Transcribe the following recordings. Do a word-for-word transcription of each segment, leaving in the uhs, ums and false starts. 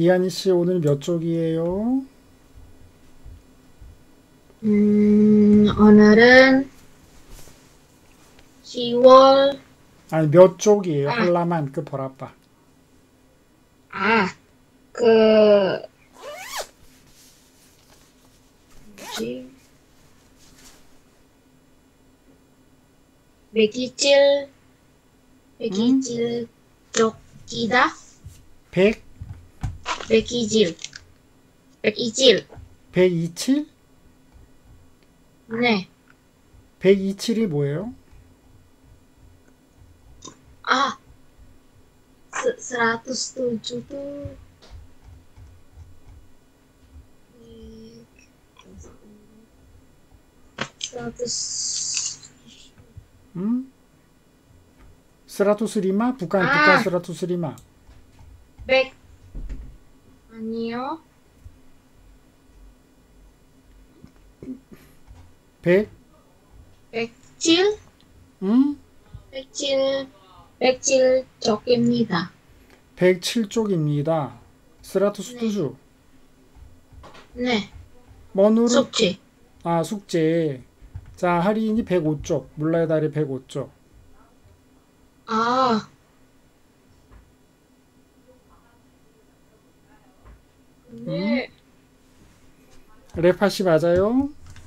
디아니 씨 오늘 몇 쪽이에요? 음, 오늘은 시월, 아니 몇 쪽이에요? 아, 할라만 그 보라빠. 아, 그, 뭐지? 백이칠, 응? 백이칠 쪽이다? 백? 백이칠, 백이칠, 백이십칠? 네. 백이십칠이 뭐예요? 아, se- seratus tujuh tuh, eh, seratus, 응? 스라토스 리마? 북한 북한 ah, 스라토스 리마. 백, 아니요. 백? 백칠, 응? 백칠, 백칠 쪽입니다. 백칠 쪽입니다. 스라토스 네, 투주. 네, 머누르 숙제. 아 숙제. 자 할인이 백오 쪽. 물라의 달이 백오 쪽. 아, 응? 네, 레파시 맞아요?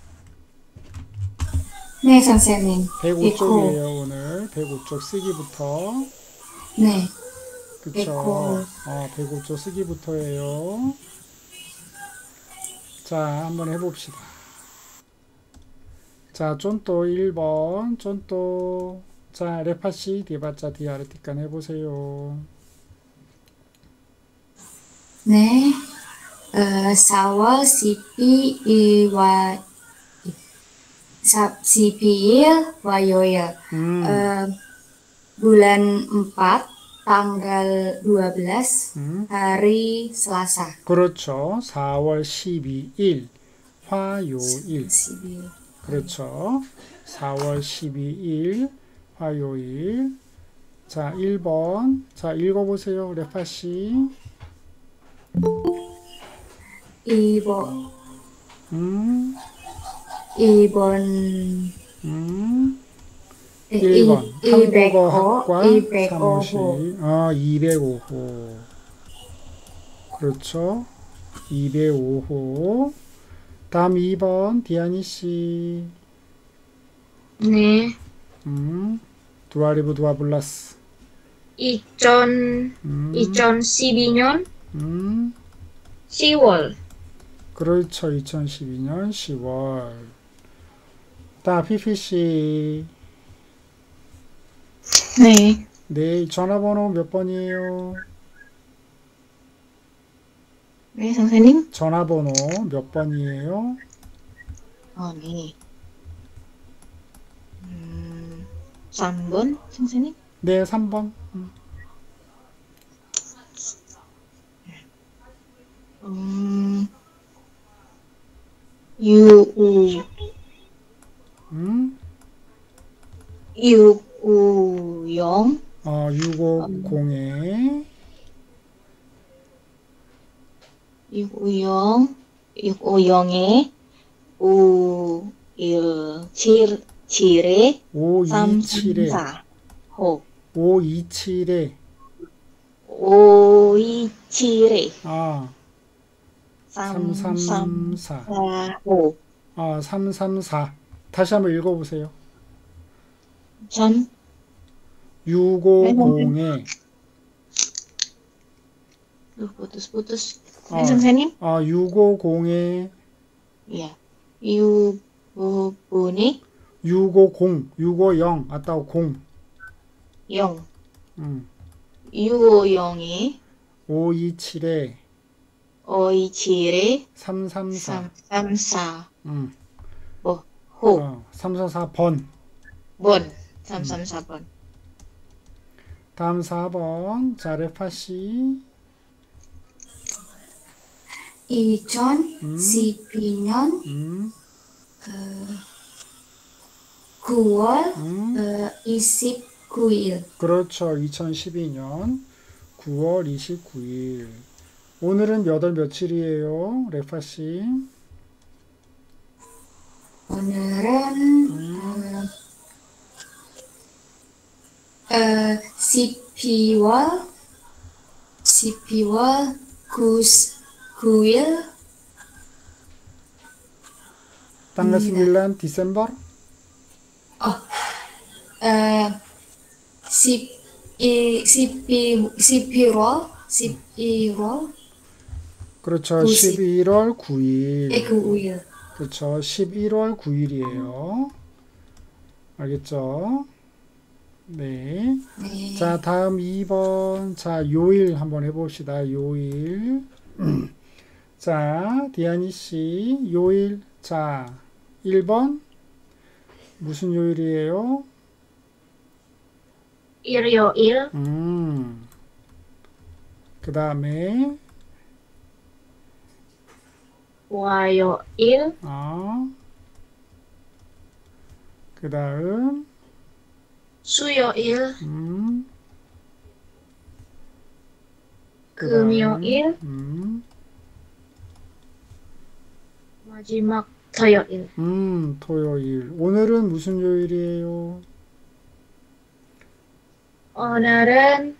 네, 선생님. 백오 에코. 쪽이에요 오늘. 백오 쪽 쓰기부터. 네, 그쵸. 에코. 어, 백오 쪽 쓰기부터예요. 자 한번 해봅시다. 자 쫀또 일 번 쫀또. 자 레파시 디바짜 디아르티칸 해보세요. 네, 어, 사월 십이일과 십이일 화요일. 음, 어, bulan empat tanggal dua belas 음. hari Selasa. 그렇죠. 사월 십이일 화요일. 십이일. 그렇죠. 사월 십이일 화요일. 자 일 번. 자 읽어보세요 레파시. 이번, 음, 이번, 음. 이, 일 번 한국어 이백오, 학과 이백오 호. 사무실. 아, 이백오 호. 그렇죠. 이백오 호. 다음 이 번 디아니 씨. 네. 음. 두아리브 두아블라스. 이천, 음. 이천십이 년 음. 시월. 그렇죠. 이천십이 년 시월. 다음 피피 씨. 네, 네, 전화번호 몇 번이에요? 네, 선생님? 전화번호 몇 번이에요? 어, 네. 음, 삼 번, 선생님? 네, 삼 번. 음. 음, 유우, 음. 유우영, 어, 음, 육오공에 유우영, 유우영의 오일칠, 칠에 오이칠에 삼삼사 호, 오이칠에 오이칠에 아, 삼삼사. 삼삼사 호, 아, 삼삼사. 다시 한번 읽어보세요. 전, 네, 선생님? 육오공에 어, putus-putus. 네, 아, 선생님? 아, 육오공에 예. 유부분이 육오공, 육오영, 아따고 공. 영, 음. 유영이 오이칠에 오이칠에 삼삼사. 삼삼사 음. 뭐, 호, 어, 삼사사 번. 번, 음. 삼삼사 번. 다음 사 번. 자레파시. 이천십이 년 음. 구월 음. 어, 이십구 일. 그렇죠. 이천십이 년 구월 이십구일. 오늘은 몇 월 며칠이에요? 레파씨. 오늘은 음, 어, 십이월 십이월 구일 tanggal sembilan Desember. 어, 십, 이, 십이, 십일월 십일월 그렇죠. 구십. 십일월 구일. 구일 그렇죠. 십일월 구일이에요. 알겠죠? 네. 네. 자, 다음 이 번. 자, 요일 한번 해봅시다. 요일. 자, 디아니 씨, 요일. 자, 일 번. 무슨 요일이에요? 일요일, 음. 그 다음에, 화요일, 아. 그 다음, 수요일, 음. 그 다음, 금요일, 음. 마지막 토요일. 음, 토요일. 오늘은 무슨 요일이에요? 오늘은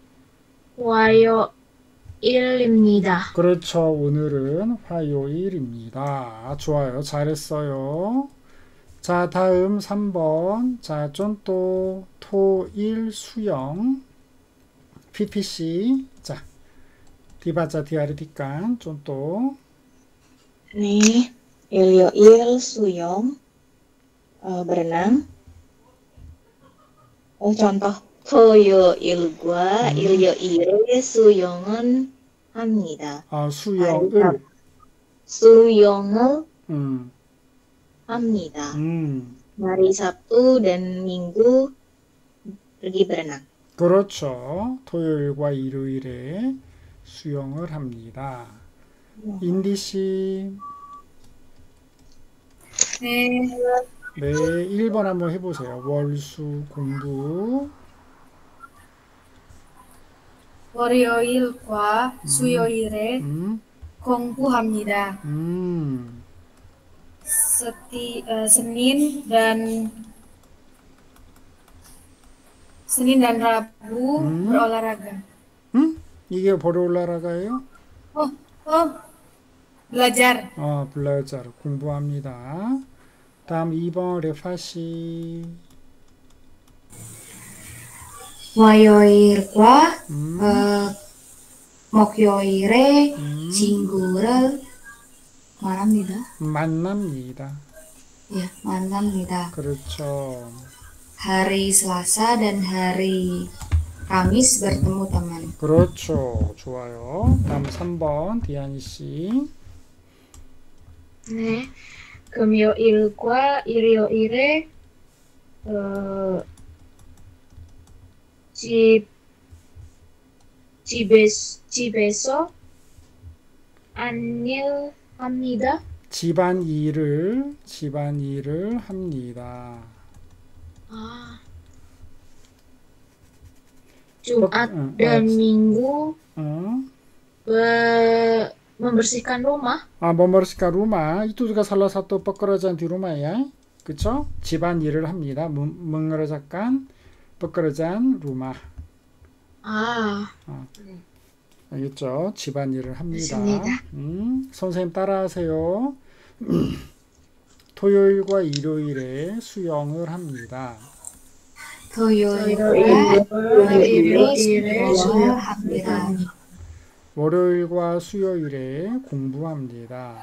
화요일입니다. 그렇죠. 오늘은 화요일입니다. 좋아요. 잘했어요. 자, 다음 삼 번. 자, 쫀또 토일 수영 피피씨. 자, 디바자 디아르티깐 쫀또. 네. 일요일 수영 어, berenang. Oh, contoh 토요일과 음. 일요일에 수영은 합니다. 아, 수영을. 수영을 음. 합니다. 음. Hari Sabtu dan Minggu pergi berenang. 그렇죠. 토요일과 일요일에 수영을 합니다. 인디씨. 네. 네, 일 번 한번 해보세요. 월수 공부. 월요일과 수요일에 음, 공부합니다. 음, Seti, eh, Senin dan Senin dan Rabu 음. berolahraga. 음? 이게 보르올라라가예요? Oh, oh, belajar. 어, 블라자르 공부합니다. 다음 이 번 레파시. 월요일과 음, 어, 목요일에 음, 친구를 말합니다. 만납니다. Ya, 만납니다. 그렇죠. Hari Selasa dan hari Kamis bertemu teman. 그렇죠. 좋아요. 다음 삼 번 디아니 씨. 네. 금요일과 일요일에 어, 집 집에 집에서 안일합니다. 집안 일을 집안 일을 합니다. 아, Jumat 어, dan 어, Minggu 어? be- membersihkan rumah. 아, membersihkan rumah itu juga salah satu pekerjaan di rumah ya. 그쵸? 집안 일을 합니다. mem- mengerjakan pekerjaan rumah. 아, 알겠죠? 집안 일을 합니다. 맞습니다. 음, 선생님 따라하세요. 토요일과 일요일에 수영을 합니다. 토요일과 일요일에 수영을 수영을 합니다. 월요일과 수요일에 공부합니다.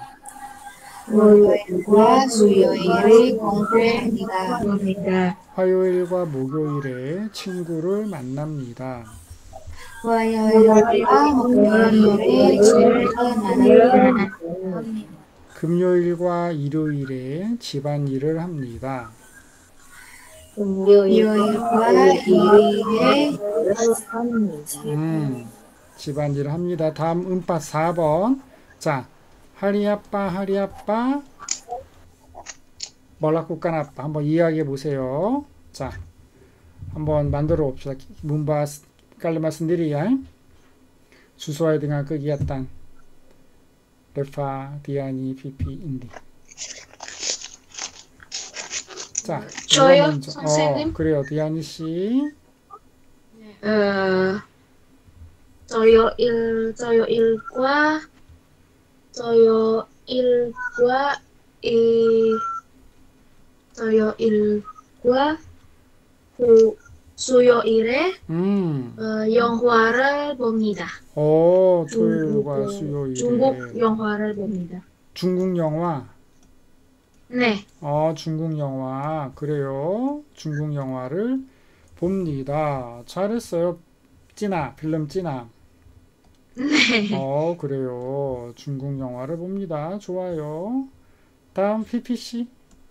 월요일과 수요일에 공부합니다. 합니다. 화요일과 목요일에 친구를 만납니다. 화요일과 목요일에 친구를 만납니다. 금요일과 일요일에 집안일을 합니다. 일요일과 일요일에 합니다. 음, 집안일을 합니다. 다음 음파 사 번. 자, 하리아빠 하리아빠 멀라쿠깐 아빠 한번 이야기해 보세요. 자, 한번 만들어 봅시다. 문바 깔르마 sendiri ya. 주소와의 등한 kegiatan. Reva, Diani, Pipi, Indi. 자, 저요, 누가 먼저? 선생님? 어, 그래요. 디아니 씨. 어, 저요 일, 저요 일과, 저요 일과, 이, 저요 일과, 후, 수요일에, 음. 어, 영화를 봅니다. 어, 중국, 토요일과 수요일에 중국 영화를 봅니다. 중국 영화. 네, 어, 중국 영화. 그래요. 중국 영화를 봅니다. 잘했어요. 찐아, 필름 찐아. 네. 어, 그래요. 중국 영화를 봅니다. 좋아요. 다음 피피씨.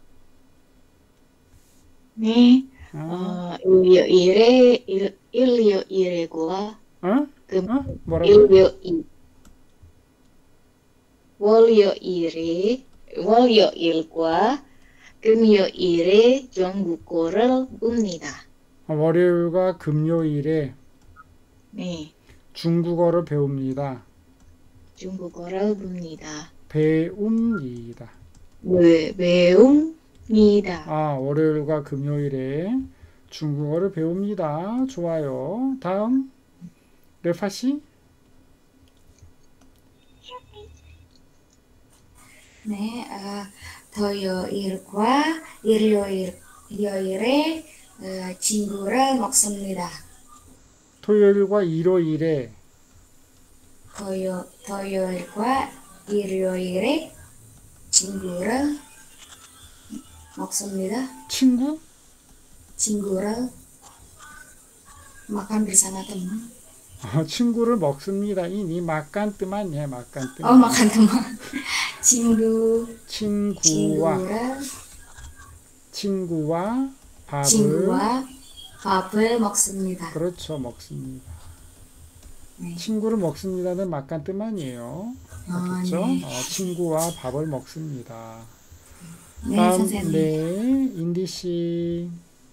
네. 아, 어, 일요일에 일, 일요일과 어? 금 어? 뭐라고? 일요일 월요일에 월요일과 금요일에 중국어를 봅니다. 어, 월요일과 금요일에 네. 중국어를 배웁니다. 중국어를 봅니다. 배웁니다. 네, 배웁니다. 아, 월요일과 금요일에 중국어를 배웁니다. 좋아요. 다음, 레파씨? 네, 아, 토요일과 일요일, 일요일에 어, 친구를 먹습니다. 토요일과 일요일에, 토요, 토요일과 일요일에 친구를 먹습니다. 친구? 친구를 makan bersama teman. 어, 친구를 먹습니다. 이니 마깐 뜨만예, 마깐 뜨. Oh, makan teman. 친구, 친구와, 친구를, 친구와 밥을, 친구와 밥을 먹습니다. 그렇죠, 먹습니다. 네. 친구를 먹습니다는 마깐 뜨만이에요. 아, 그렇죠? 네. 어, 친구와 밥을 먹습니다. 네, 다음, 선생님. 네, 인디씨.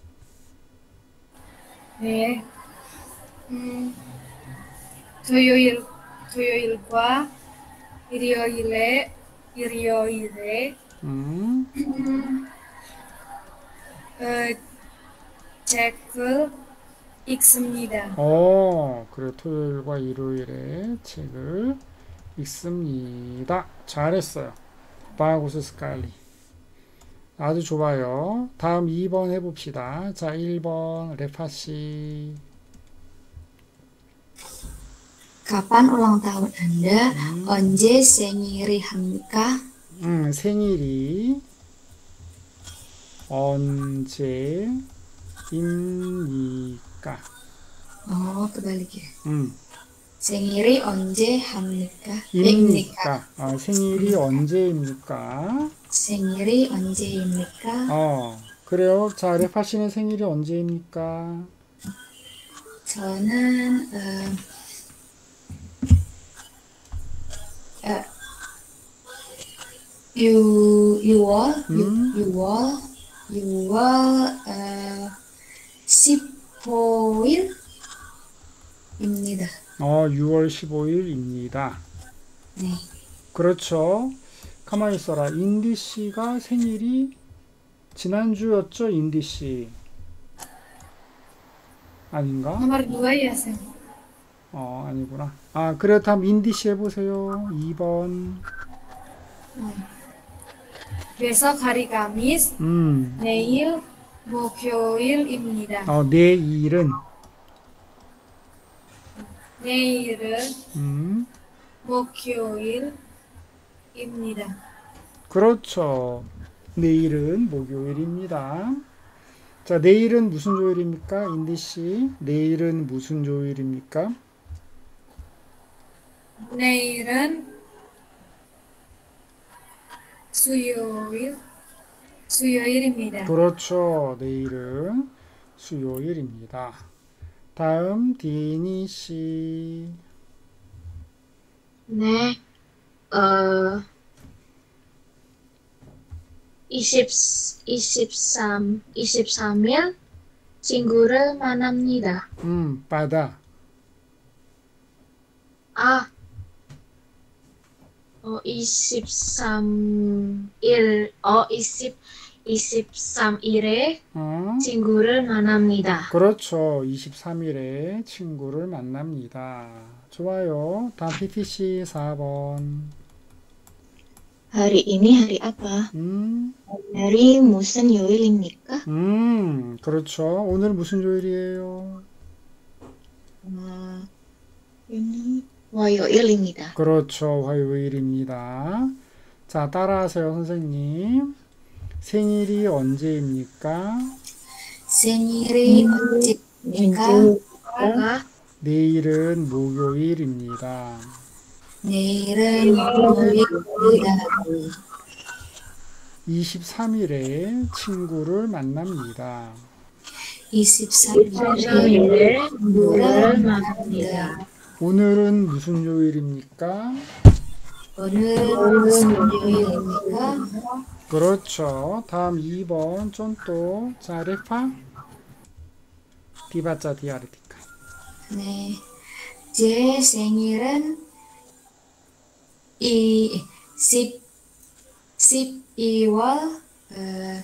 네. 음, 토요일, 토요일과 일요일에, 일요일에, 음, 음, 어, 책을 읽습니다. 어, 그래, 토요일과 일요일에 책을 읽습니다. 잘했어요. 바구스 스칼리. 아주 좋아요. 다음 이 번 해봅시다. 자, 일 번, 레파씨. Kapan ulang tahun Anda? 음, 언제 생일이 합니까? 음, 생일이 언제입니까? Oh, kebalik ya. 음, 생일이 언제 합니까? 예, 입니까? 입니까? 어, 생일이 언제입니까? 생일이 언제입니까? 어, 그래요. 자, 레파씨는 생일이 언제입니까? 저는 어, 어, 유, 유월, 음? 유, 유월, 유월 어, 십오일입니다. 어, 유월 십오일입니다. 네, 그렇죠. 가만히 있어라. 인디 씨가 생일이 지난주였죠, 인디 씨? 아닌가? Nomor dua ya, Sen. 어, 아니구나. 아, 그래, 다음 인디 씨 해보세요. 이 번. Besok hari Kamis, 음, 내일 목요일입니다. 어, 내일은, 내일은 음, 목요일입니다. 그렇죠. 내일은 목요일입니다. 자, 내일은 무슨 요일입니까? 인디 씨, 내일은 무슨 요일입니까? 내일은 수요일, 수요일입니다. 그렇죠. 내일은 수요일입니다. 다음 디니 씨. 네, 어, 이십, 이십삼, 이십삼일 친구를 만납니다. 음, 바다. 아, 어, 이십삼 일, 어, 이십, 이십삼 일에 어? 친구를 만납니다. 그렇죠. 이십삼 일에 친구를 만납니다. 좋아요. 다음 피피씨 사 번. hari ini hari apa? 음, Hari 무슨 요일입니까? 음, 그렇죠. 오늘 무슨 요일이에요? 어, ini 화요일입니다. 그렇죠. 화요일입니다. 자, 따라하세요, 선생님. 생일이 언제입니까? 생일이 언제입니까? 아, 내일은 목요일입니다. 내일은 목요일입니다. 이십삼 일에 친구를 만납니다. 이십삼 이십삼 일에 일에 친구를 만납니다. 오늘은 무슨 요일입니까? 오늘은 무슨 요일입니까? 그렇죠. 다음 이 번 쫀또. 자, 레파. 디바자 디아르티카. 네, 제 생일은 이 십, 십이월 어,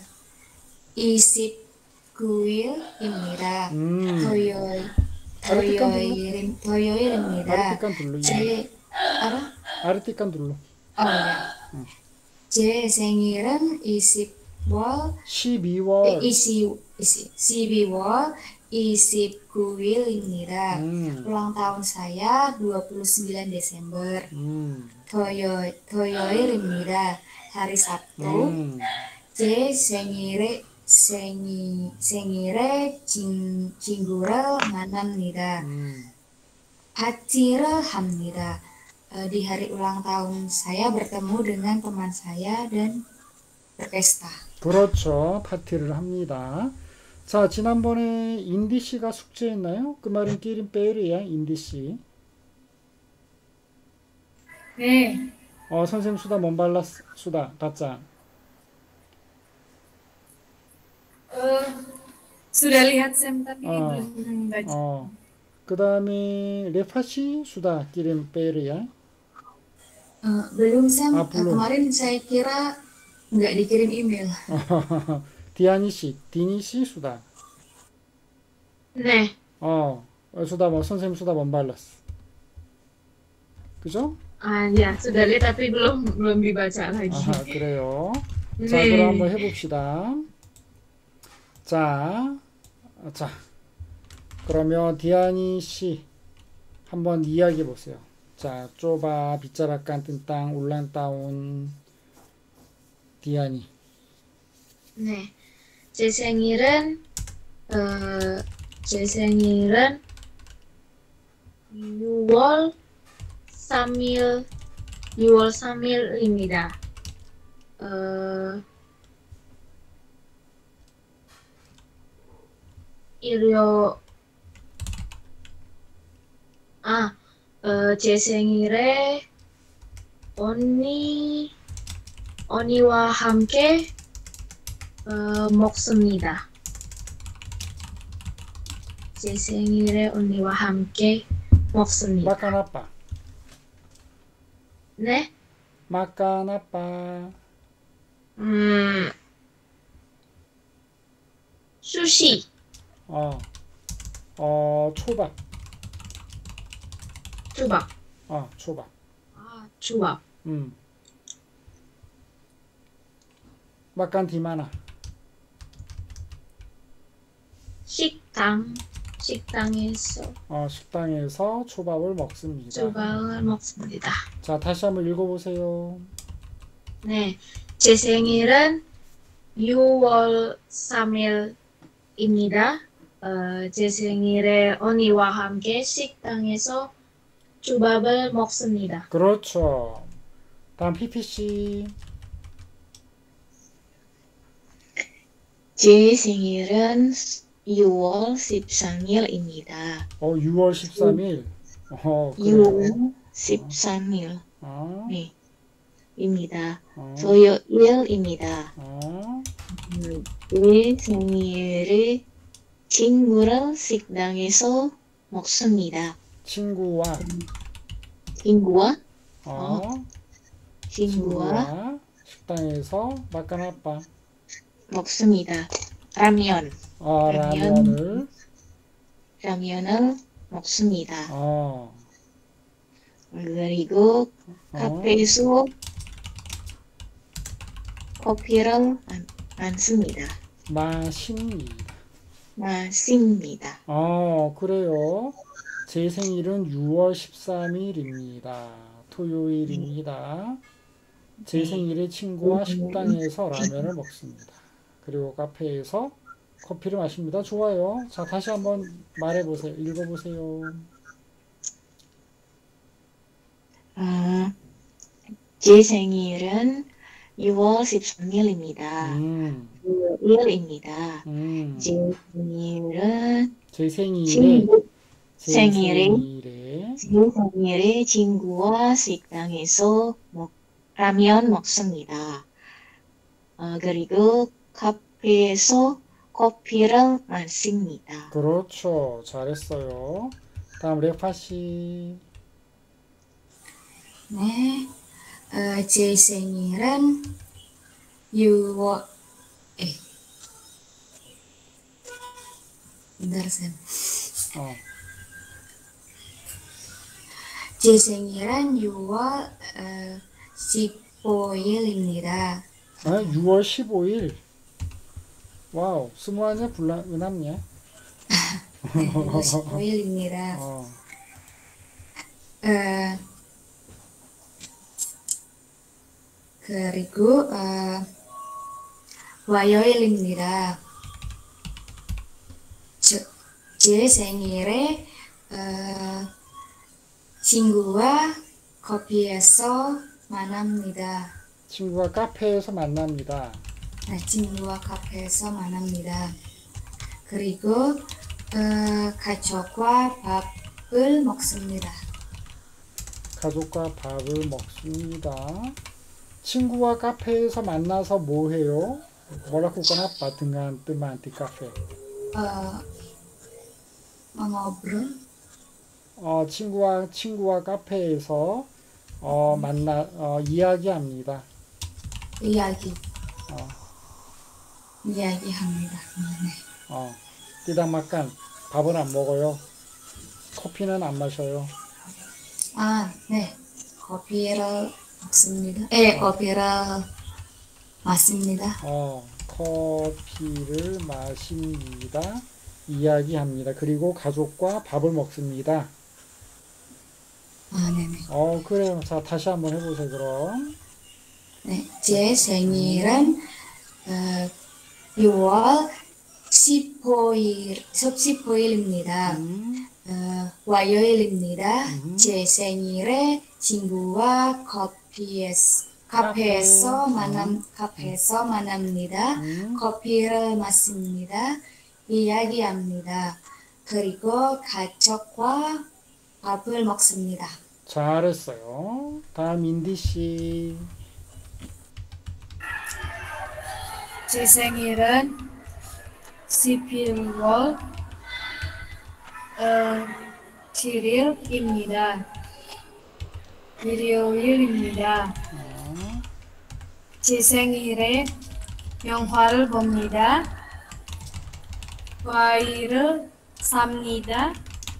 이십구일입니다. 음, 토요일, 토요일, 토요일입니다. 아르티칸 둘로. 제, 알아? 아르티칸 둘로. 어, 네. 제 생일은 이십월, 십이월. 이십, 십이월 이십구일입니다. 음, Ulang tahun saya dua puluh sembilan Desember. 음, 토요, 토요일입니다. hari Sabtu. 음. 제 생일에 생일 생일에 친, 친구를 만납니다. 음. 파티를 합니다. Eh, di hari ulang tahun saya bertemu dengan teman saya dan berpesta. 그렇죠. 파티를 합니다. 자, 지난번에 인디 씨가 숙제했나요? 그 말은 끼린 빼리야, 인디 씨. 네. 어, 선생님 수다 먼발라 수다 가짜. Eh, sudah lihat Sam tapi Oh. belum baca. 어. 그다음에 레파 씨 수다 끼린 빼리야. Eh, belum Sam. Ah, Eh, belum. kemarin saya kira nggak dikirim email. 디아니 씨, 디니 씨 수다. 네, 어, 어, 수다 뭐 선생님 수다 먼발랐어. 그죠? 아, ya, sudah lihat tapi belum belum dibaca lagi. 아, 그래요. 자, 네. 그럼 한번 해봅시다. 자, 자, 그러면 디아니 씨 한번 이야기해 보세요. 자, 쪼바 비짜라깐 뜬땅 울란따온 디아니. 네, 제 생일은 어, 제 생일은 유월 삼 일 유월 삼 일입니다. 어, 일요 아, 어, 제 생일에 언니 언니와 함께 어, 먹습니다. 제 생일에 언니와 함께 먹습니다. 마깐 아빠. 네? 마깐 아빠. 음, 수시, 어, 어, 초밥. 초밥. 어, 초밥. 아, 초밥. 음. 마깐 디마나. 식당, 식당에서 어, 식당에서 초밥을 먹습니다. 초밥을 먹습니다. 자, 다시 한번 읽어보세요. 네, 제 생일은 유월 삼 일입니다. 어, 제 생일에 언니와 함께 식당에서 초밥을 먹습니다. 그렇죠. 다음 피피씨. 제 생일은 유월 십삼 일입니다. 어, 유월 십삼 일. 어, 그래요. 유월 십삼 일. 어, 네. 입니다. 어, 토요일입니다. 어, 음, 제 생일을 친구랑 식당에서 먹습니다. 친구와 친구와 어, 친구와 친구와 식당에서 makan apa? 먹습니다. 라면, 어, 라면. 라면을 라면을 먹습니다. 어, 그리고 어, 카페에서 커피를 안, 마십니다. 마십니다. 마십니다. 어, 그래요. 제 생일은 유월 십삼일입니다. 토요일입니다. 제 네. 생일에 친구와 식당에서 라면을 먹습니다. 그리고 카페에서 커피를 마십니다. 좋아요. 자, 다시 한번 말해보세요. 읽어보세요. 아, 제 생일은 유월 십삼일입니다. 음, 일입니다. 음. 제 생일은 제 생일에, 친구, 제 생일에, 생일에, 제 생일에 친구와 식당에서 먹, 라면 먹습니다. 어, 그리고 카페에서 커피를 마십니다. 그렇죠. 잘했어요. 다음 레파씨. 네. 어, 제 생일은 유월, eh, bentar Sam. 어, 제 생일은 유월 어, 십오일입니다. 아, 유월 십오일. 와우, 스무하냐, 불나, 은합냐? 네, 유월 십오일입니다. 어, 어, 그리고 어, 화요일입니다. 저, 제 생일에 어, 친구와 커피에서 만납니다. 친구가 카페에서 만납니다. 네, 친구와 카페에서 만납니다. 그리고 어, 가족과 밥을 먹습니다. 가족과 밥을 먹습니다. 친구와 카페에서 만나서 뭐 해요? Melakukan apa dengan teman di kafe? 어, mengobrol, 어, 친구와 친구와 카페에서 어, 만나 어, 이야기합니다. 이야기, 어, 이야기합니다. 네. 어, tidak makan. 밥은 안 먹어요. 커피는 안 마셔요. 아, 네. 커피를 먹습니다. 예, 커피를 마십니다. 어, 커피를 마십니다. 이야기합니다. 그리고 가족과 밥을 먹습니다. 아, 네네. 어, 그래요. 자, 다시 한번 해보세요, 그럼. 네, 제 생일은 어, 유월 십오일, 십오일입니다. 음, 어, 화요일입니다. 음. 제 생일에 친구와 커피에서, 카페에서 카페. 만남, 카페에서 만납니다. 음. 커피를 마십니다. 이야기합니다. 그리고 가족과 밥을 먹습니다. 잘했어요. 다음 인디 씨. 제 생일은 십일월 어, 칠일입니다. 일요일입니다. 어, 제 생일에 영화를 봅니다. 과일을 삽니다.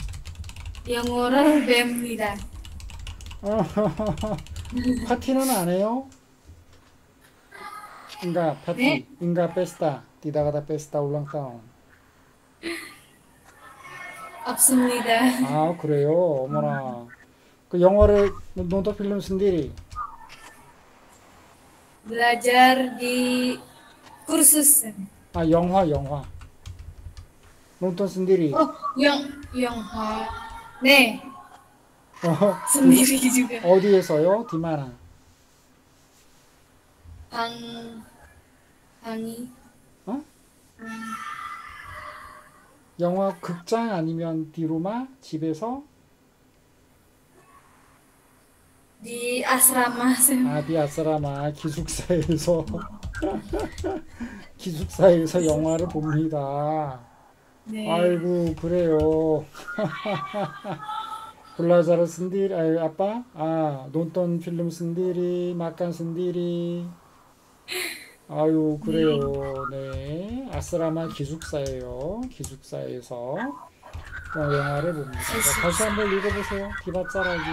영어를 배웁니다. 파티는 안 해요? 인가 파티, 네? 인가 페스타, tidak ada pesta ulang tahun. 없습니다. 아, 그래요? 어머나. 그 영어를 nonton film sendiri. Belajar di kursus. 아, 영화, 영화. nonton sendiri. Oh, yang 영화. 네, 어, sendiri juga. 어디에서요? di mana? 방, 방이. 어? 영화 극장 아니면 디로마? 집에서? Di asrama. 아, 디 아스라마 기숙사에서 기숙사에서 영화를 봅니다. 네. 아이고, 그래요. belajar sendiri, eh, apa? Ah, nonton film sendiri, makan sendiri. 아유, 그래요. 네. 아스라마 기숙사예요. 기숙사에서 어, 영화를 봅니다. 자, 다시 한번 읽어보세요. 디바짜라기.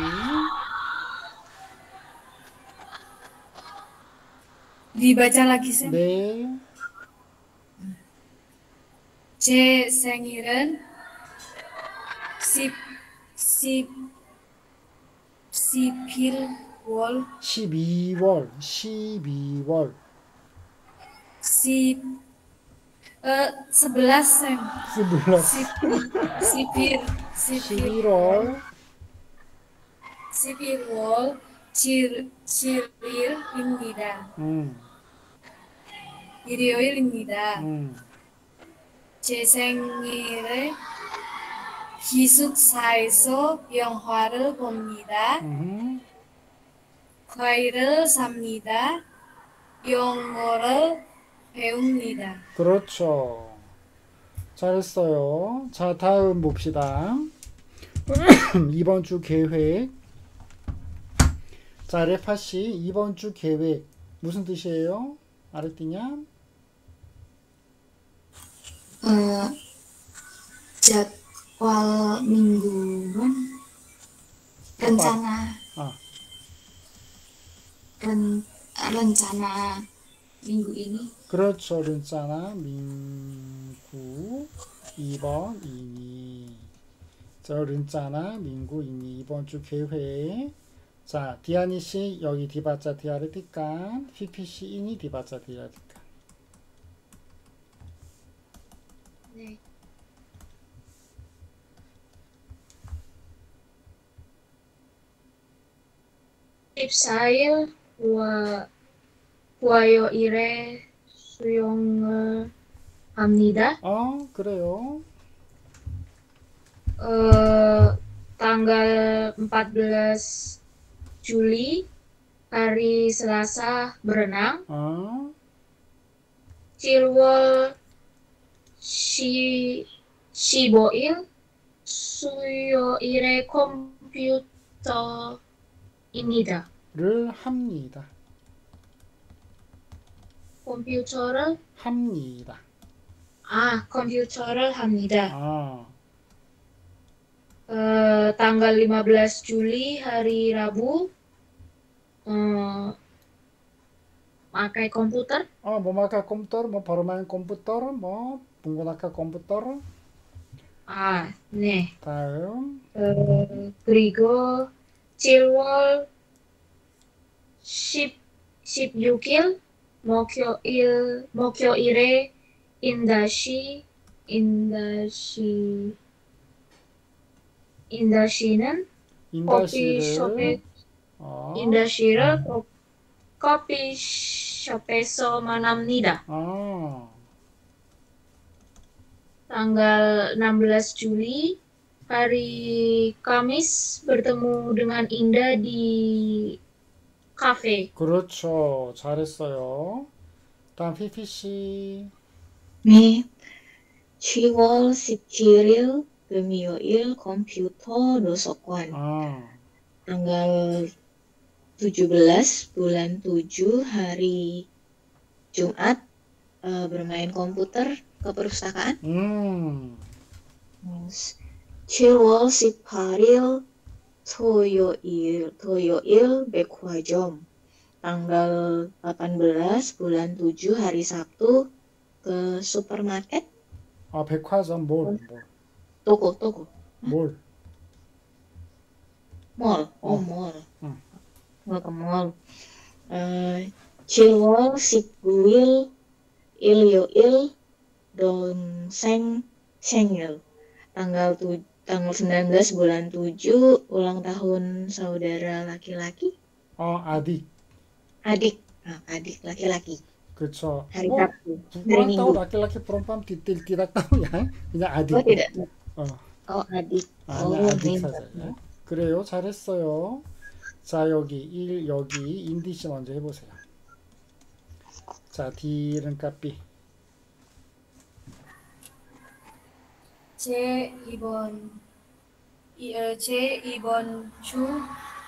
Dibaca lagi, Sam. 네. 제 생일은 십, 십, 십일월 십이월, 십이월, 십, 어, sebelas, Sam. 스물라, 십, 십일, 십일, 십일월, 십일월 칠, 칠일입니다. 음, 일요일입니다. 음, 제 생일에 기숙사에서 영화를 봅니다. 음. 과일을 삽니다. 영어를 배웁니다. 그렇죠. 잘했어요. 자, 다음 봅시다. 이번 주 계획. 자, 레파씨, 이번 주 계획. 무슨 뜻이에요? 알았디냐? Eh, jadwal mingguan, rencana 아, ren- rencana minggu ini. 그렇죠. 른짜나, 민구, 이 번, 이니. 저 른짜나, 민구, 이니. 이번 주 계획. 자, 디아니 씨, 여기 디바짜 디아르티까. 피피 씨, 이니 디바짜 디아르티까. 네. 십사일 와 화요일에 수영을 합니다. 어, 그래요. 어, tanggal empat belas Juli hari Selasa berenang. 어, 칠월 시, 십오일 수요일에 컴퓨터입니다. 를 합니다. 컴퓨터를, 합니다. 아, 컴퓨터를 합니다. 아, Eh, tanggal lima belas Juli hari Rabu eh, pakai komputer. 어, 뭐 마카 컴퓨터, 뭐 버르만 컴퓨터, 뭐 bungunakan 컴퓨터. 아, 네. 다음, Eh, 그리고 칠월 십, 십육일 목요일 목요일에 인다시 인다시 인다시는 커피숍에 인다시를 어, 인다시를 코- 커피숍에서 만납니다. 아, Tanggal enam belas Juli hari Kamis bertemu dengan Indah di kafe. 그렇죠. 잘했어요. 다음 피피 씨. 네. 칠월 십칠일 금요일 컴퓨터 도서관. 아, Tanggal tujuh belas bulan tujuh hari Jumat eh, bermain komputer ke perpustakaan. 음, Terus 칠월 십팔일 토요일 토요일 백화점. Tanggal delapan belas bulan tujuh hari Sabtu ke supermarket 아, 백화점 몰, 몰, toko toko 몰. mall oh 어. mall 응. Mall ke mall. Eh, 칠월 십구일 일요일 동생 생일. Tanggal tu tanggal sembilan belas bulan tujuh ulang tahun saudara laki-laki, 어, 아딕. adik ah, adik laki-laki 그렇죠. hari 뭐 Sabtu hari kurang tahu Minggu. laki-laki perempuan tidak tidak tahu ya. 그냥 아딕. Oh tidak. 어, Oh adik. 아니 Oh 아딕 ini. 사자예요. 그래요. 잘했어요. 자, 여기 일 여기 인디 씨 먼저 해보세요. 자, D는 까삐. 제 이번 이, 어, 제 이번 주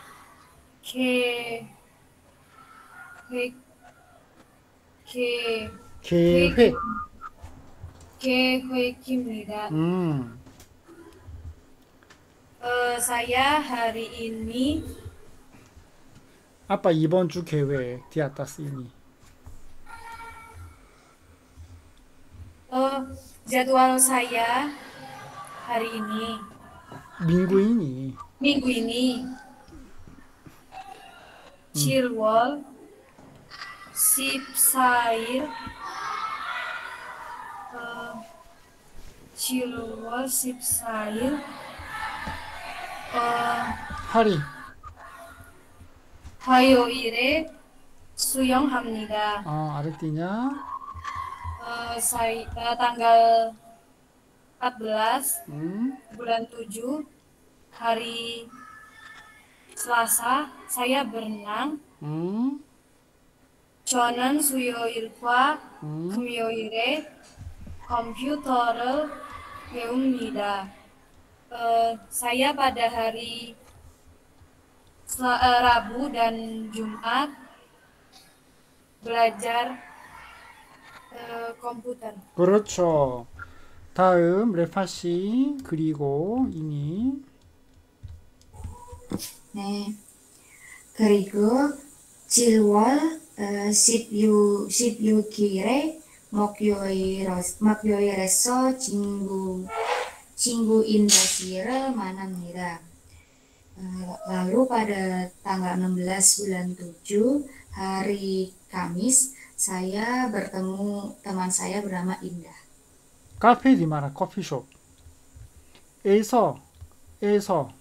계, 획, 계, 계획. 계획입니다. 음. 어, saya hari ini 아빠 이번 주 계획 di atas ini. uh, jadwal saya hari ini, minggu ini. minggu ini, 칠월 십사일, 어, 칠월 십사일, 어, hari. 화요일에 수영합니다. 어, artinya 어, saya, uh, tanggal empat belas 음, bulan tujuh hari Selasa saya berenang. 음, 저는 수요일과 음. 금요일에 컴퓨터를 배웁니다. 어, saya pada hari Sel- eh, Rabu dan Jumat belajar eh, komputer. 그렇죠. 다음 레파시 그리고 이니. 네. 그리고 칠월 어, 십육, 십육일에 목요일에, 목요일에서 친구, 친구 인도시를 만납니다. Uh, lalu pada tanggal enam belas bulan tujuh hari Kamis saya bertemu teman saya bernama Indah. 카페 디마라 커피숍. 에서 에서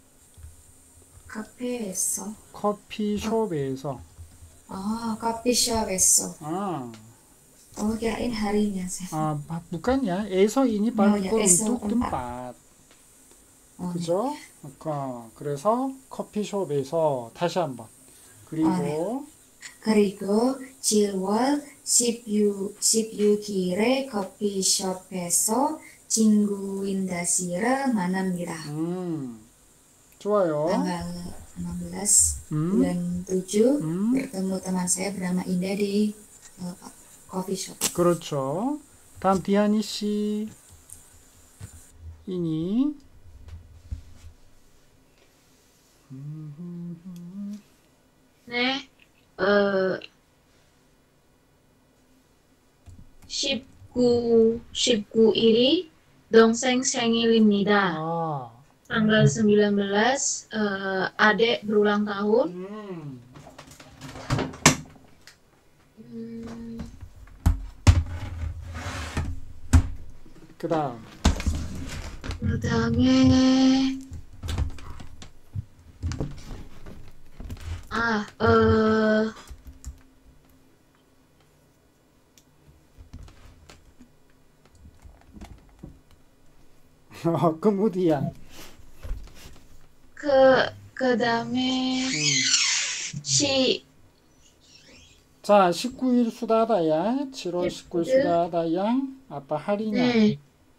카페에서 커피숍에서. oh coffeeshop에서 아, oh kirain harinya saya. 아, bukan ya. 에서 ini Oh, paling ya, untuk 에서 tempat. Oh, 그죠? 아까 그래서 커피숍에서 다시 한번. 그리고 아, 네. 그리고 칠월 십육, 십육일에 커피숍에서 친구 인다 씨를 만납니다. 음, 좋아요. tanggal enam belas 음, bulan tujuh 음, bertemu teman saya bernama Indah di uh, coffee shop. 그렇죠. 다음 디아니 씨. 이니. 네, 어, 십구, 십구일이 동생 생일입니다. 아, tanggal sembilan belas, eh, adik berulang tahun. 음, Hmm, 그다음 그다음에 아, eh, kemudian. ke 그다음에 음. 시 자, 십구일 수다다야. 칠월 십구일 십구일. 수다다야. 아빠 할이냐? 네.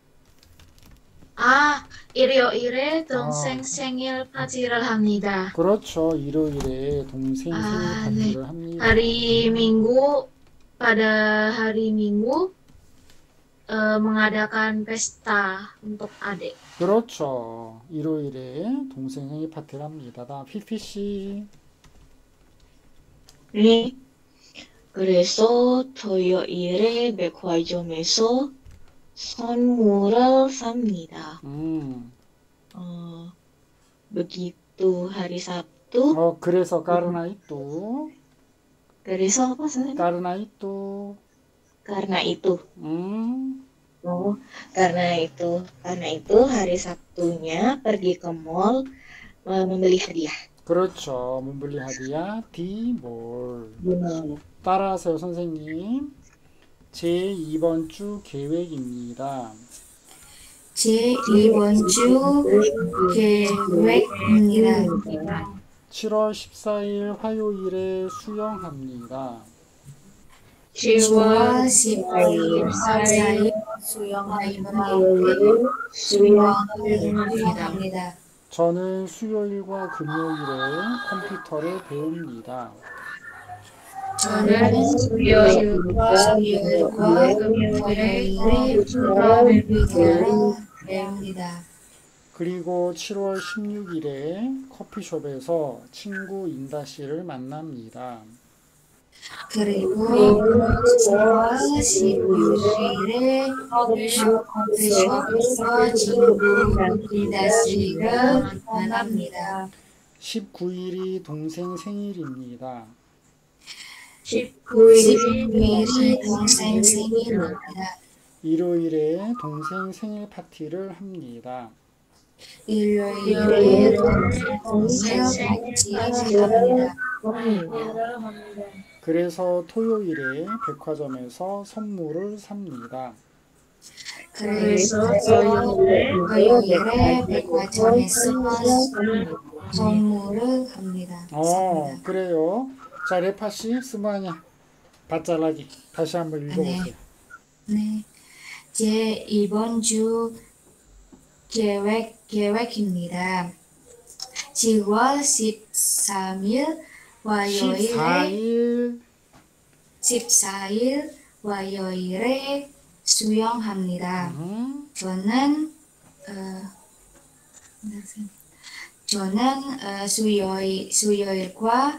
아, 일요일에 동생 아. 생일 파티를 합니다. 그렇죠. 일요일에 동생 생일 아, 파티를 합니다. Hari Minggu, pada hari Minggu eh, mengadakan pesta untuk adik. 그렇죠. 일요일에 동생 생일 파티를 합니다. 다음 피피씨. 네. 그래서 토요일에 백화점에서 선물을 삽니다. 음. 어, begitu hari Sabtu. 어, 그래서 karena itu. 그래서 apa 선생님? karena itu. Karena itu. 음. Oh, karena itu, karena itu hari Sabtunya pergi ke mall eh, membeli hadiah. 그렇죠. 문블리 하디야 디몰. Benar. 따라하세요, 선생님. 제 이번 주 계획입니다. 제 이번 주 계획입니다. 칠월 십사일 화요일에 수영합니다. 칠월 십오일 화요일 수영합니다. 수영합니다. 저는 수요일과 금요일에 컴퓨터를 배웁니다. 저는 수요일과 수요일과 금요일에 토요일에 컴퓨터를 배웁니다. 그리고 칠월 십육일에 커피숍에서 친구 인다 씨를 만납니다. 그리고 칠월 십육일에 커피숍에서 친구 인다 씨를 만납니다. 십구일이 동생 생일입니다. 십구일이 동생 생일입니다. 일요일에 동생 생일 파티를 합니다. 일요일에 동생 파티를 합니다. 그래서 토요일에 백화점에서 선물을 삽니다. 그래서 토요일에 백화점에서 선물을 합니다. 어, 그래요. 자, 레파 씨, 스마냐, 밭자라기 다시 한번 읽어보세요. 네. 제 이번 주 계획, 계획입니다. 칠월 십삼일 화요일에 십사일 십사일 화요일에 수영합니다. 음, 저는 어, 저는 어, 수요일 수요일과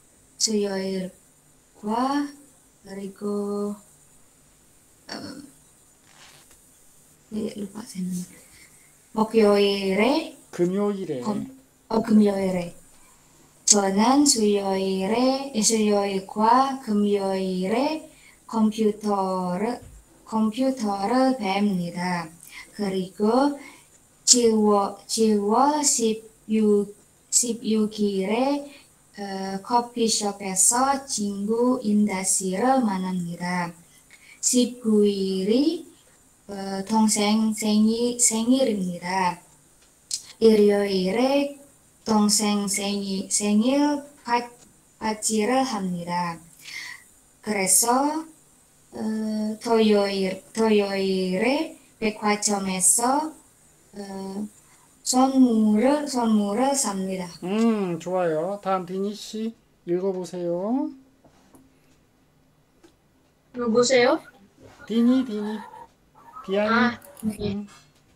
수요일과 그리고 어, 네, lupa saya nama. 목요일에 금요일에 금, 어, 금요일에 저는 수요일에 수요일과 금요일에 컴퓨터를 컴퓨터를 뵙니다. 그리고 칠월 십육, 십육일에 어, 커피숍에서 친구 인다 씨를 만납니다. 십구일이 어, 동생 생일, 생일입니다. 일요일에 동생 생일, 생일 파, 파티를 합니다. 그래서 어, 토요일, 토요일에 백화점에서 어, 선물을, 선물을 삽니다. 음, 좋아요. 다음 디니 씨 읽어보세요. 누구세요? 디니, 디니, 디아니. 아, 네. 음,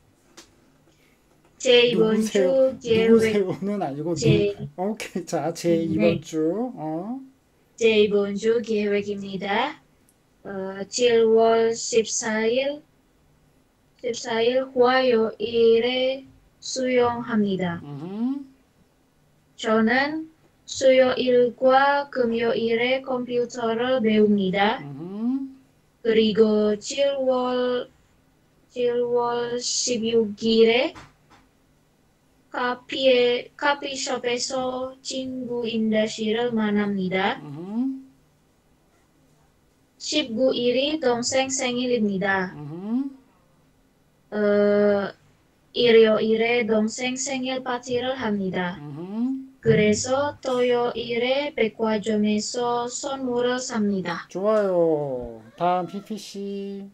제 이번 누구세요? 주 계획, 누구세요는 아니고 누, 제, 오케이. 자, 제 이번 네. 주 어, 제 이번 주 계획입니다. 어, 칠월 십사일, 십사일 화요일에 수영합니다. 음, 저는 수요일과 금요일에 컴퓨터를 배웁니다. 음, 그리고 칠월, 칠월 십육일에 카피에, 카피숍에서 친구 인다 씨를 만납니다. 음, 십구일이 동생 생일입니다. 음. 어, 일요일에 동생 생일 파티를 합니다. 음, 그래서 토요일에 백화점에서 선물을 삽니다. 좋아요. 다음 피피 씨.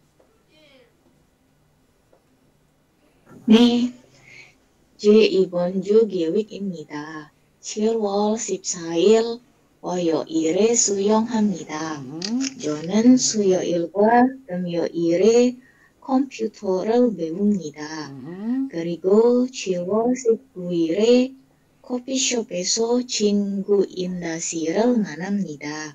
네, 제 이번 주 계획입니다. 칠월 십사일 화요일에 수영합니다. 음, 저는 수요일과 금요일에 컴퓨터를 배웁니다. 음, 그리고 칠월 십구일에 커피숍에서 친구 인다 씨를 만납니다.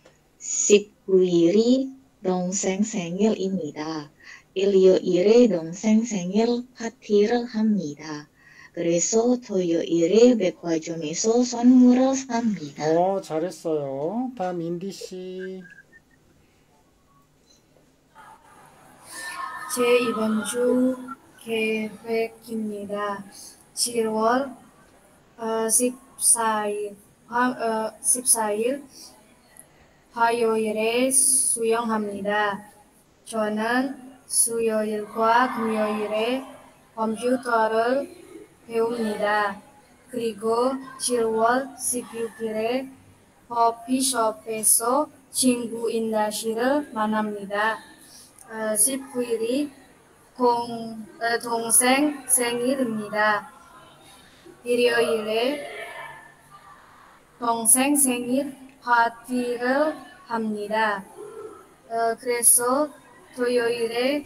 십구일이 동생 생일입니다. 일요일에 동생 생일 파티를 합니다. 그래서 토요일에 백화점에서 선물을 삽니다. 어, 잘했어요. 다음 인디 씨. 제 이번 주 계획입니다. 칠월 어, 십사일, 화, 어, 십사일 화요일에 수영합니다. 저는 수요일과 금요일에 컴퓨터를 배웁니다. 그리고 칠월 십육일에 커피숍에서 친구 인다 씨를 만납니다. 어, 십구일이 동, 어, 동생 생일입니다. 일요일에 동생 생일 파티를 합니다. 어, 그래서 토요일에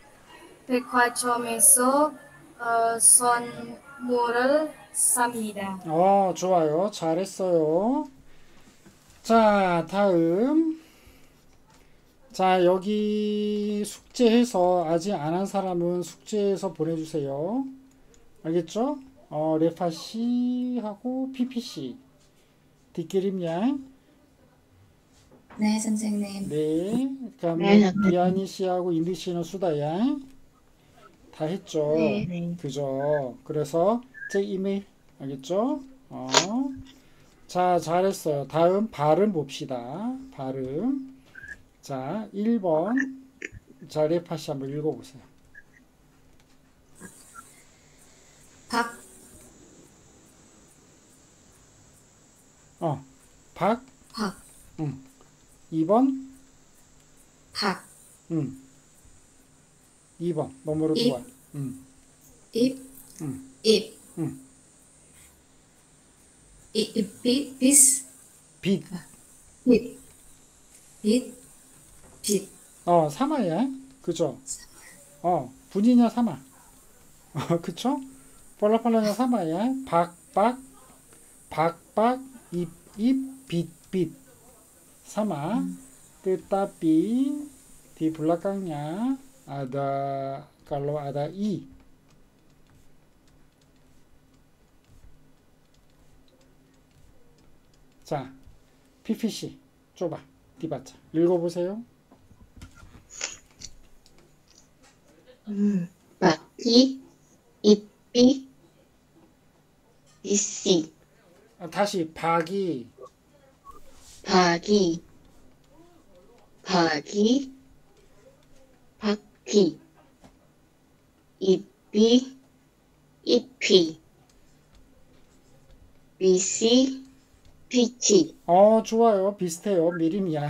백화점에서 어, 선물을 삽니다. 어, 좋아요. 잘했어요. 자, 다음. 자, 여기 숙제해서 아직 안 한 사람은 숙제해서 보내주세요. 알겠죠? 어, 레파 씨하고 피피 씨. 뒷기림양. 네, 선생님. 네. 그다음에 네, 선생님. 디아니 씨하고 인디 씨는 수다양. 다 했죠? 네. 그죠? 그래서 제 이메일. 알겠죠? 어. 자, 잘했어요. 다음 발음 봅시다. 발음. 자, 일 번. 자, 레파 씨 한번 읽어보세요. 박, 어, 박. 박, 응. 이 번. 박, 응. 이 번. 너머로 입. 좋아. 응. 입, 응. 입, 응. 입, 입, 빛, 비스, 빛. 빛, 빛, 빛. 어, 사마야. 그죠? 어, 분이냐 사마. 어, 그쵸? 폴라폴라냐 사마야. 박, 박, 박, 박, 입, 입, 빛, 빛. Sama. Tetapi di belakangnya ada, kalau ada i. 자, 피피 씨, 좁아. 디바자. 읽어보세요. 음, 바퀴, 이삐, 이씨, 아, 다시 박이, 바기, 바기, 바퀴, 이삐, 이피, 비씨, 피치. 어, 좋아요. 비슷해요. 미림이야.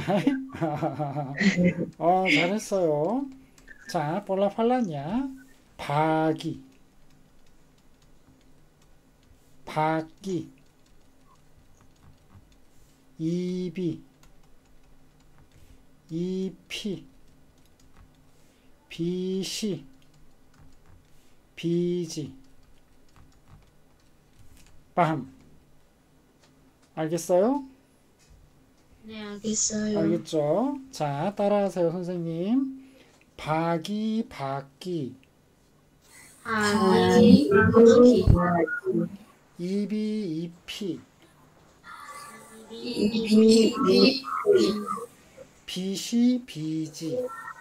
어, 잘했어요. 자, 폴라팔라냐. 박이, 박기, 이비, 이피, 비시, 비지, 밤. 알겠어요? 네, 알겠어요. 알겠죠? 자, 따라하세요, 선생님. 박이, 박기, 아기, 아기, 이비, 이피, 이비, 비, 비시, 비지.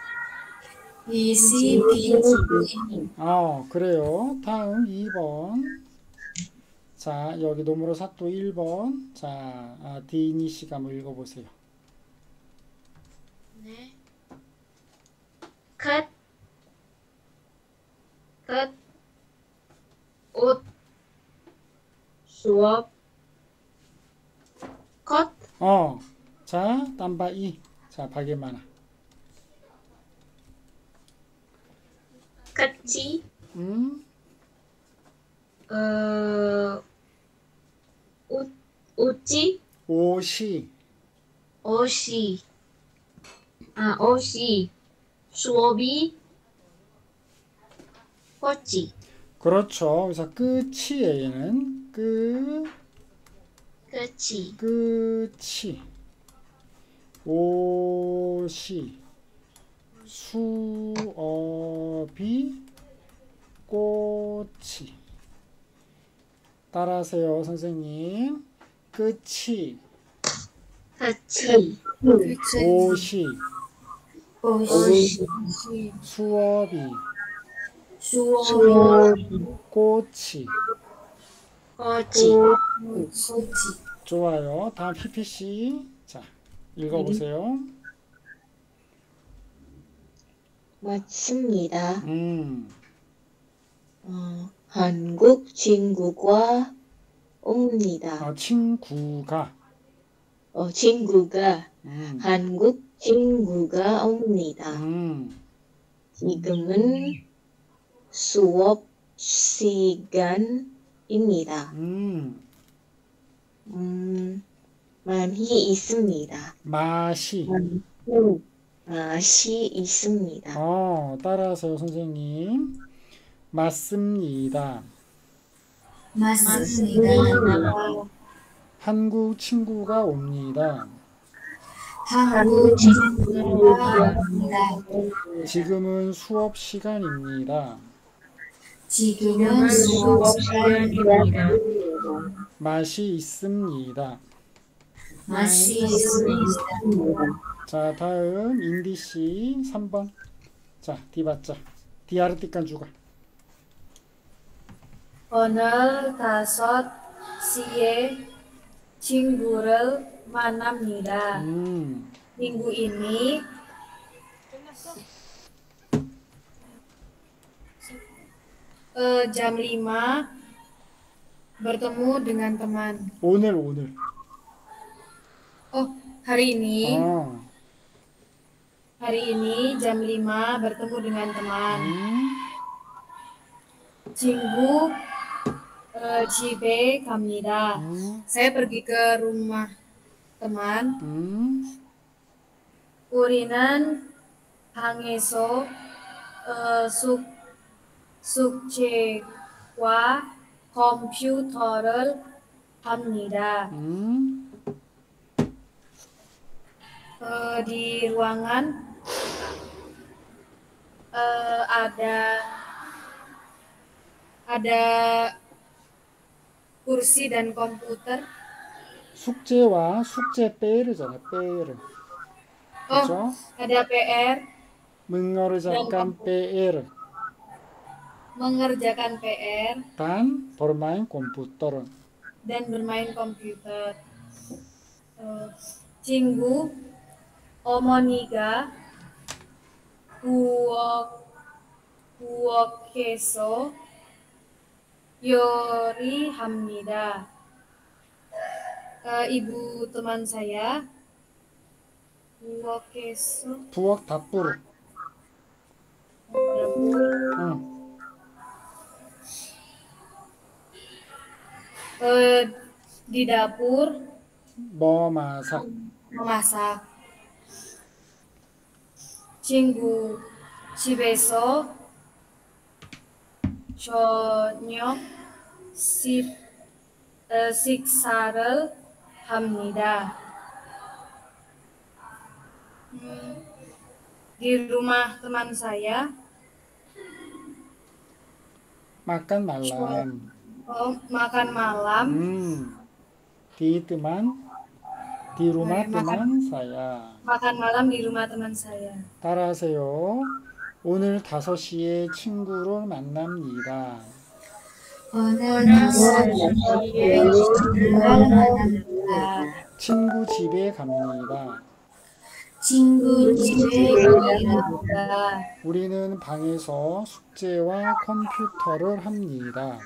비시, 비지. 어, 그래요. 다음 이 번. 자, 여기 노무로 사또 일 번. 자, 아, 디니 씨가 한번 읽어보세요. 네. 컷, 컷, 옷, 수업, 컷, 어, 자, 땀바이. 자, 박예만아. 같이, 음, 어, 옷, 옷이, 옷이, 옷이, 아, 옷이, 수업이, 꽃이, 그렇죠. 그래서 끝이에요, 얘는. 끝, 끝이, 끝이. 옷이, 수업이, 꽃이. 따라하세요, 선생님. 끝이, 같이, 옷이, 옷이, 수업이, 수업, 꽃이. 꽃이, 꽃이. 좋아요. 다음 피피 씨. 자, 읽어보세요. 맞습니다. 음, 어, 한국 친구가 옵니다. 어, 친구가. 어, 친구가, 음, 한국 친구가 옵니다. 음, 지금은 수업 시간 입니다. 음, 음, 많이 있습니다. 맛이. 맛이 있습니다. 어, 따라하세요, 선생님. 맞습니다. 맞습니다. 한국 친구가 옵니다. 한국 친구가 옵니다. 지금은 수업 시간입니다. 지금은 수업 시간입니다. 맛이 있습니다. 맛이 있습니다. 자, 다음 인디 씨 삼 번. 자, 디바짜. 디아르티칸 주가. 오늘 다섯 시에 친구를 만납니다. 음, Minggu ini eh, jam lima bertemu dengan teman. 오늘 오늘. Oh, hari ini, 어, hari ini jam lima bertemu dengan teman. 음, 친구 eh, 집에 갑니다. 음, Saya pergi ke rumah teman. 음, 우리는 방에서 어, 숙, 숙제와 컴퓨터를 합니다. 음, 어, di ruangan eh, ada ada kursi dan komputer. 숙제와 숙제 빼르잖아, 빼르. Oh, 그죠? ada P R, mengerjakan P R mengerjakan P R dan bermain komputer. dan bermain komputer. Eh, 친구 어머니가 부엌 부엌에서 요리합니다. Eh, ibu teman saya bu엌에서 부엌 답부르. dapur, 응. eh, di dapur 뭐 마삭. memasak. 친구 집에서 저녁 식, eh, 식사를 합니다. Hmm, di rumah teman saya makan malam. oh, makan malam. 음. di teman di rumah 네, teman saya. Makan malam di rumah teman saya. 따라하세요. 오늘 다섯 시에 친구를 만납니다. 오늘 다섯 시에 친구를 만납니다. 친구 집에 갑니다. 친구 집에 갑니다. 우리는 방에서 숙제와 컴퓨터를 합니다.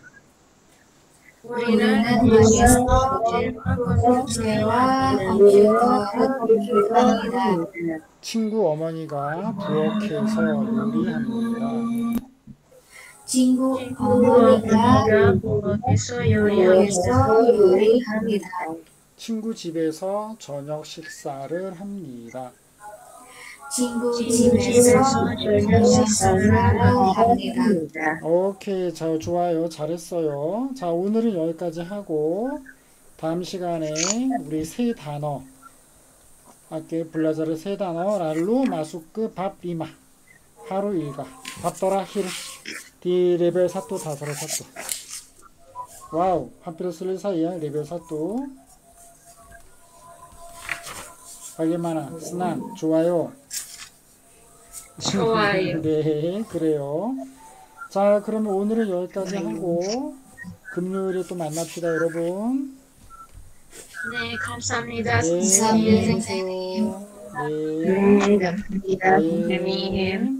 우리는 방에서 숙제와 컴퓨터를 합니다. 친구 어머니가 부엌에서 요리합니다. 친구 어머니가 부엌에서 요리합니다. 친구 집에서 저녁 식사를 합니다. 친구 집에서 저녁 식사를 합니다. 오케이, 자, 좋아요. 잘했어요. 자, 오늘은 여기까지 하고 다음 시간에 우리 세 단어 할게. 블라자르 세 단어 랄루 마수크 밥 리마 하루 일과 밥더라 히르 디 레벨 사또 다서로 사또 와우 하피로스를 사이야 레벨 사또 바게마나 스난 좋아요. 좋아요. 네, 그래요. 자, 그러면 오늘은 여기까지 하고 금요일에 또 만납시다, 여러분. 네, 감사합니다. 네, 감사합니다, 안녕히 계세요. 네. 네, 감사합니다, 선생님. 네.